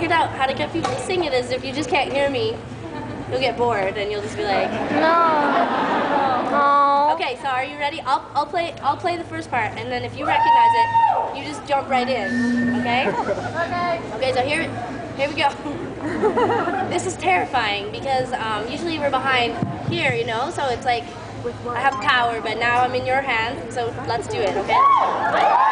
figured out how to get people to sing it is if you just can't hear me, you'll get bored and you'll just be like, no. Okay, so are you ready? I'll play the first part, and then if you recognize it, you just jump right in. Okay? Okay. Okay, so here we go. This is terrifying because usually we're behind here, you know, so it's like I have power, but now I'm in your hands, so let's do it, okay?